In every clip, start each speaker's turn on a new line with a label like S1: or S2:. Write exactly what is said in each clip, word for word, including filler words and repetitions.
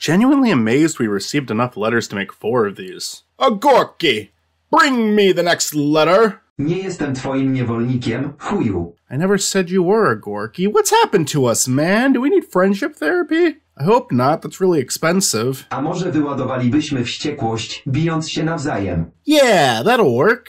S1: Genuinely amazed we received enough letters to make four of these.
S2: A Gorky! Bring me the next letter!
S3: Nie jestem twoim niewolnikiem, chuju.
S1: I never said you were a Gorky. What's happened to us, man? Do we need friendship therapy? I hope not, that's really expensive.
S3: A może wyładowalibyśmy wściekłość, bijąc się nawzajem?
S1: Yeah, that'll work.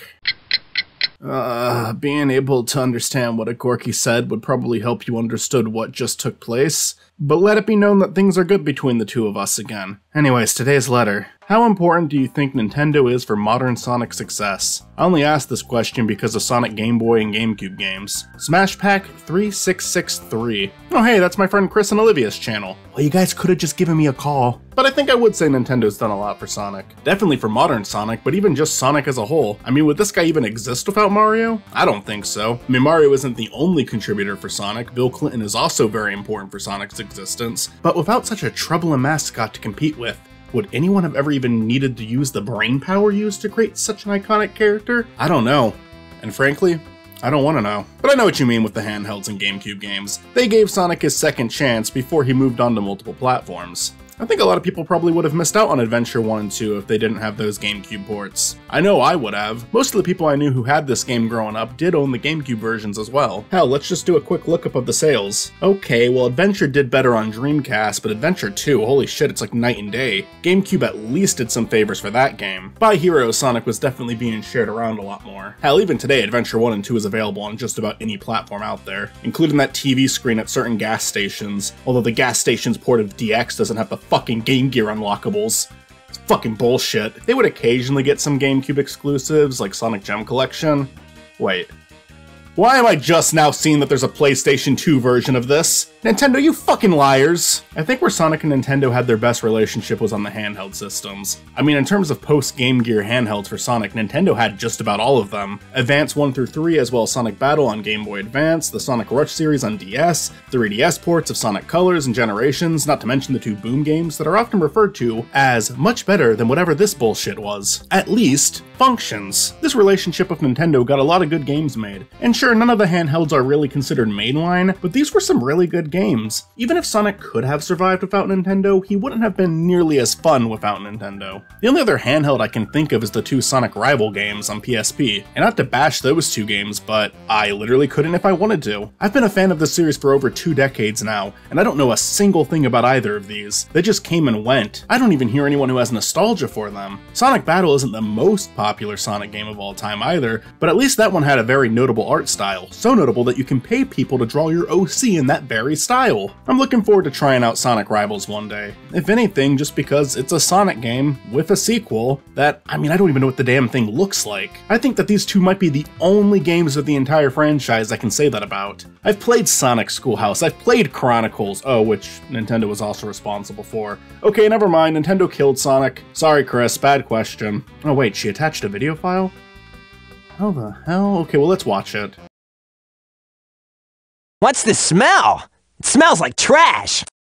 S1: Uh, being able to understand what a Gorky said would probably help you understood what just took place. But let it be known that things are good between the two of us again. Anyways, today's letter. How important do you think Nintendo is for modern Sonic success? I only asked this question because of Sonic Game Boy and GameCube games. Smash Pack three six six three. Oh hey, that's my friend Chris and Olivia's channel. Well, you guys could have just given me a call. But I think I would say Nintendo's done a lot for Sonic. Definitely for modern Sonic, but even just Sonic as a whole. I mean, would this guy even exist without Mario? I don't think so. I mean, Mario isn't the only contributor for Sonic. Bill Clinton is also very important for Sonic's existence. But without such a troubling mascot to compete with, would anyone have ever even needed to use the brain power used to create such an iconic character? I don't know. And frankly, I don't want to know. But I know what you mean with the handhelds and GameCube games. They gave Sonic his second chance before he moved on to multiple platforms. I think a lot of people probably would have missed out on Adventure one and two if they didn't have those GameCube ports. I know I would have. Most of the people I knew who had this game growing up did own the GameCube versions as well. Hell, let's just do a quick lookup of the sales. Okay, well Adventure did better on Dreamcast, but Adventure two, holy shit, it's like night and day. GameCube at least did some favors for that game. By Hero, Sonic was definitely being shared around a lot more. Hell, even today, Adventure one and two is available on just about any platform out there, including that T V screen at certain gas stations, although the gas station's port of D X doesn't have the fucking Game Gear unlockables. It's fucking bullshit. They would occasionally get some GameCube exclusives, like Sonic Gem Collection. Wait. Why am I just now seeing that there's a PlayStation two version of this? Nintendo, you fucking liars! I think where Sonic and Nintendo had their best relationship was on the handheld systems. I mean, in terms of post-Game Gear handhelds for Sonic, Nintendo had just about all of them. Advance one through three, as well as Sonic Battle on Game Boy Advance, the Sonic Rush series on D S, three D S ports of Sonic Colors and Generations, not to mention the two Boom games that are often referred to as much better than whatever this bullshit was. At least, functions. This relationship with Nintendo got a lot of good games made. And sure, none of the handhelds are really considered mainline, but these were some really good games. Even if Sonic could have survived without Nintendo, he wouldn't have been nearly as fun without Nintendo. The only other handheld I can think of is the two Sonic Rival games on P S P, and not to bash those two games, but I literally couldn't if I wanted to. I've been a fan of this series for over two decades now, and I don't know a single thing about either of these. They just came and went. I don't even hear anyone who has nostalgia for them. Sonic Battle isn't the most popular Sonic game of all time either, but at least that one had a very notable art style, so notable that you can pay people to draw your O C in that very style. I'm looking forward to trying out Sonic Rivals one day. If anything, just because it's a Sonic game with a sequel that, I mean, I don't even know what the damn thing looks like. I think that these two might be the only games of the entire franchise I can say that about. I've played Sonic Schoolhouse, I've played Chronicles, oh, which Nintendo was also responsible for. Okay, never mind, Nintendo killed Sonic. Sorry, Chris, bad question. Oh wait, she attached a video file? How the hell? Okay, well let's watch it.
S4: What's the smell? It smells like trash.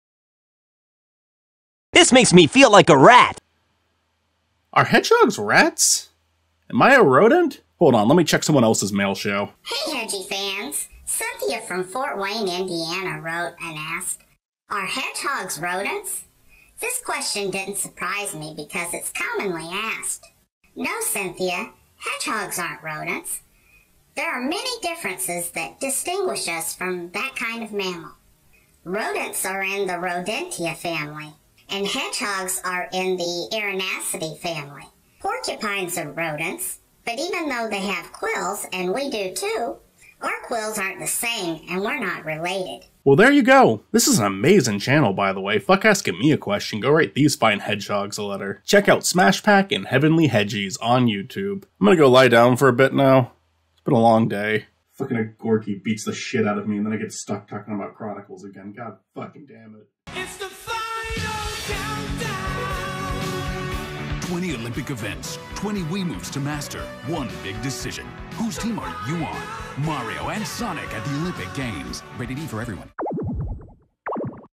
S4: This makes me feel like a rat.
S1: Are hedgehogs rats? Am I a rodent? Hold on, let me check someone else's mail show.
S5: Hey, Hedgie fans. Cynthia from Fort Wayne, Indiana wrote and asked, are hedgehogs rodents? This question didn't surprise me because it's commonly asked. No, Cynthia, hedgehogs aren't rodents. There are many differences that distinguish us from that kind of mammal. Rodents are in the Rodentia family, and hedgehogs are in the Erinaceae family. Porcupines are rodents, but even though they have quills, and we do too, our quills aren't the same, and we're not related.
S1: Well, there you go. This is an amazing channel, by the way. Fuck asking me a question, go write these fine hedgehogs a letter. Check out Smash Pack and Heavenly Hedgies on YouTube. I'm gonna go lie down for a bit now. It's been a long day. Fucking a Gorky beats the shit out of me and then I get stuck talking about Chronicles again. God fucking damn it.
S6: It's the final countdown! twenty Olympic events, twenty Wii moves to master, one big decision. Whose team are you on? Mario and Sonic at the Olympic Games. Rated E for everyone.